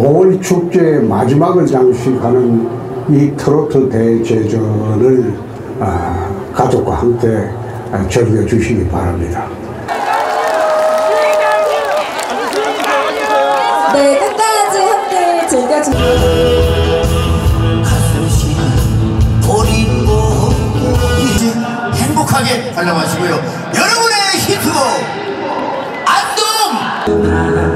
5월 축제의 마지막을 장식하는 이 트로트 대제전을 가족과 함께 즐겨주시기 바랍니다. 네, 끝까지 함께 즐겨주세요. 행복하게 관람하시고요. 여러분의 히트곡 안동!